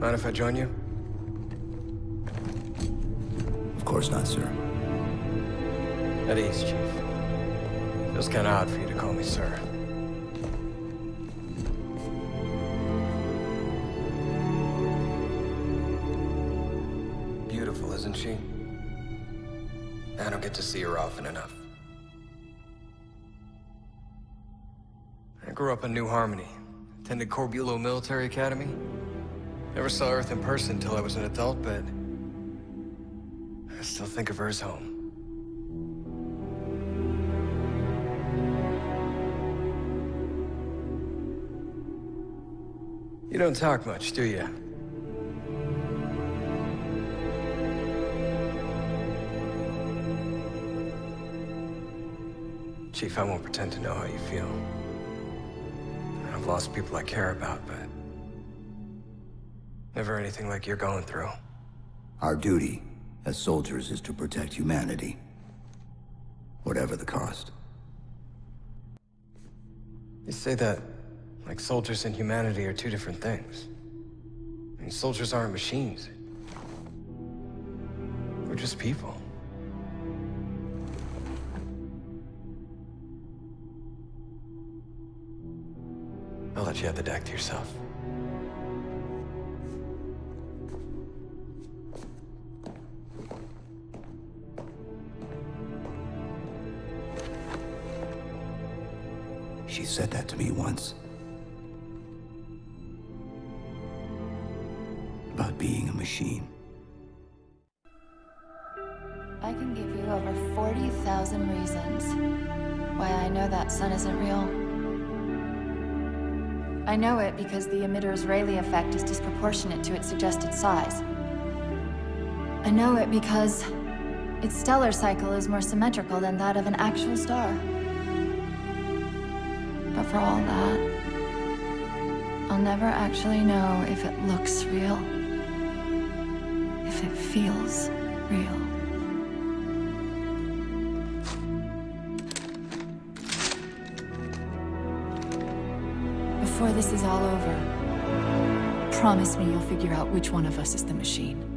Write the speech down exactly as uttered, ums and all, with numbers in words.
Mind if I join you? Of course not, sir. At ease, Chief. Feels kinda odd for you to call me sir. Beautiful, isn't she? I don't get to see her often enough. I grew up in New Harmony. Attended Corbulo Military Academy. Never saw Earth in person until I was an adult, but I still think of her as home. You don't talk much, do you? Chief, I won't pretend to know how you feel. I've lost people I care about, but never anything like you're going through. Our duty as soldiers is to protect humanity, whatever the cost. You say that like soldiers and humanity are two different things. I mean, soldiers aren't machines. We're just people. I'll let you have the deck to yourself. She said that to me once. About being a machine. I can give you over forty thousand reasons why I know that sun isn't real. I know it because the emitter's Rayleigh effect is disproportionate to its suggested size. I know it because its stellar cycle is more symmetrical than that of an actual star. But for all that, I'll never actually know if it looks real, if it feels real. Before this is all over, promise me you'll figure out which one of us is the machine.